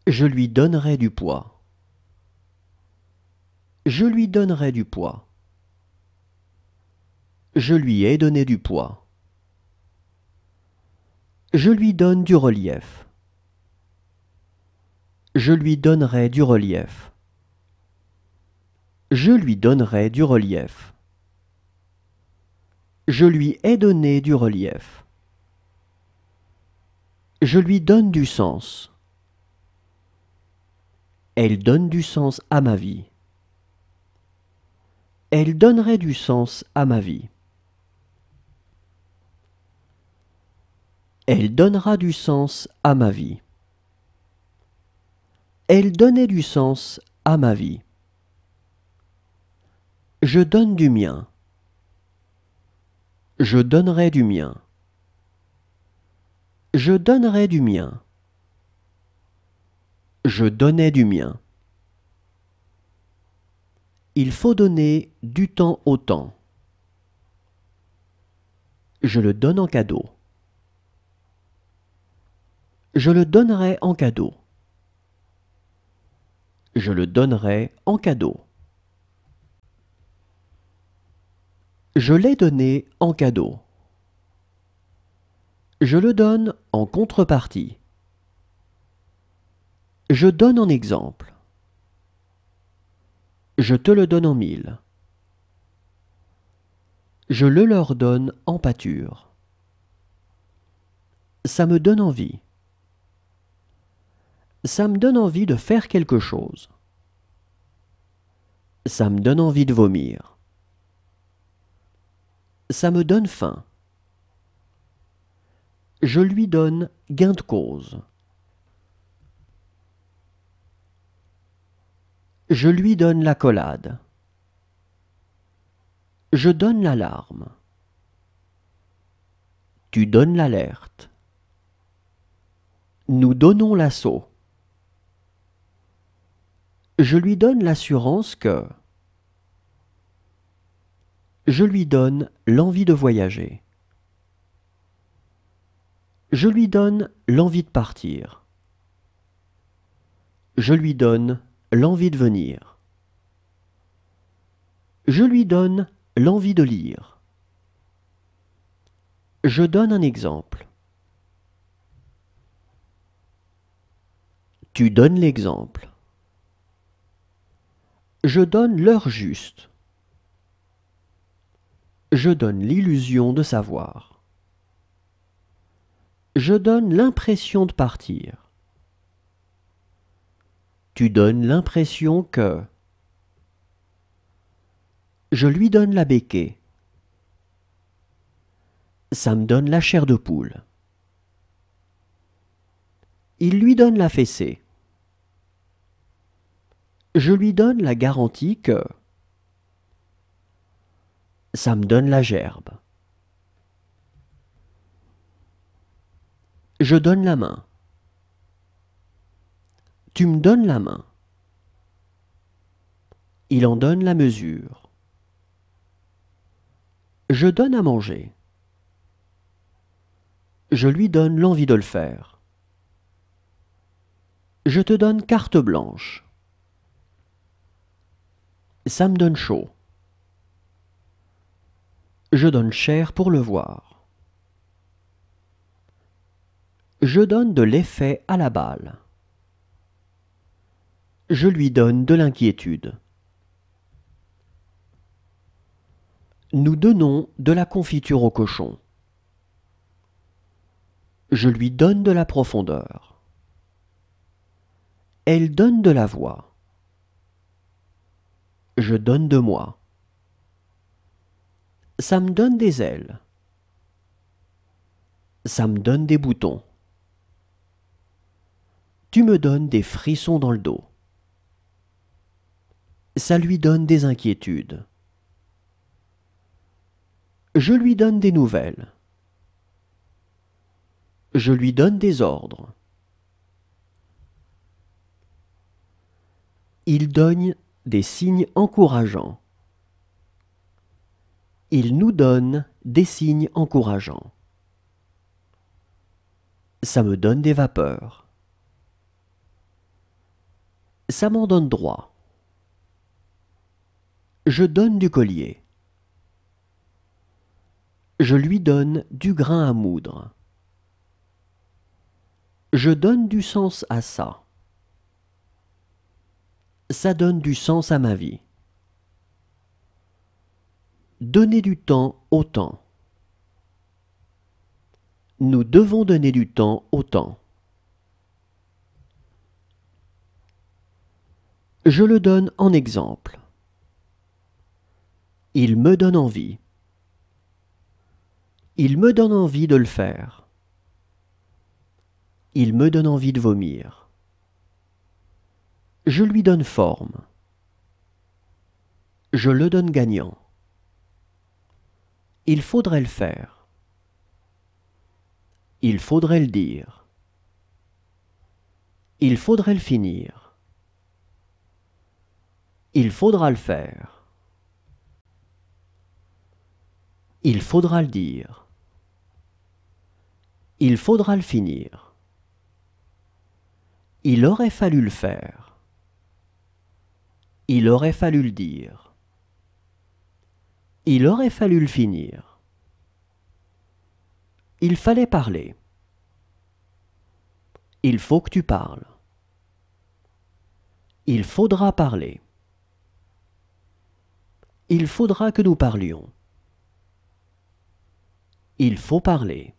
Je lui donnerai du poids. Je lui donnerai du poids. Je lui ai donné du poids. Je lui donne du relief. Je lui donnerai du relief. Je lui donnerai du relief. Je lui ai donné du relief. Je lui donne du sens. Elle donne du sens à ma vie. Elle donnerait du sens à ma vie. Elle donnera du sens à ma vie. Elle donnait du sens à ma vie. Je donne du mien. Je donnerai du mien. Je donnerai du mien. Je donnais du mien. Il faut donner du temps au temps. Je le donne en cadeau. Je le donnerai en cadeau. Je le donnerai en cadeau. Je l'ai donné en cadeau. Je le donne en contrepartie. Je donne en exemple. Je te le donne en mille. Je le leur donne en pâture. Ça me donne envie. Ça me donne envie de faire quelque chose. Ça me donne envie de vomir. Ça me donne faim. Je lui donne gain de cause. Je lui donne l'accolade. Je donne l'alarme. Tu donnes l'alerte. Nous donnons l'assaut. Je lui donne l'assurance que. Je lui donne l'envie de voyager. Je lui donne l'envie de partir. Je lui donne l'envie de venir. Je lui donne l'envie de lire. Je donne un exemple. Tu donnes l'exemple. Je donne l'heure juste. Je donne l'illusion de savoir. Je donne l'impression de partir. Tu donnes l'impression que. Je lui donne la béquée. Ça me donne la chair de poule. Il lui donne la fessée. Je lui donne la garantie que. Ça me donne la gerbe. Je donne la main. Tu me donnes la main. Il en donne la mesure. Je donne à manger. Je lui donne l'envie de le faire. Je te donne carte blanche. Ça me donne chaud. Je donne chair pour le voir. Je donne de l'effet à la balle. Je lui donne de l'inquiétude. Nous donnons de la confiture au cochon. Je lui donne de la profondeur. Elle donne de la voix. Je donne de moi. Ça me donne des ailes. Ça me donne des boutons. Tu me donnes des frissons dans le dos. Ça lui donne des inquiétudes. Je lui donne des nouvelles. Je lui donne des ordres. Il donne des signes encourageants. Il nous donne des signes encourageants. Ça me donne des vapeurs. Ça m'en donne droit. Je donne du collier. Je lui donne du grain à moudre. Je donne du sens à ça. Ça donne du sens à ma vie. Donner du temps au temps. Nous devons donner du temps au temps. Je le donne en exemple. Il me donne envie. Il me donne envie de le faire. Il me donne envie de vomir. Je lui donne forme. Je le donne gagnant. Il faudrait le faire. Il faudrait le dire. Il faudrait le finir. Il faudra le faire. Il faudra le dire. Il faudra le finir. Il aurait fallu le faire. Il aurait fallu le dire. Il aurait fallu le finir. Il fallait parler. Il faut que tu parles. Il faudra parler. Il faudra que nous parlions. Il faut parler.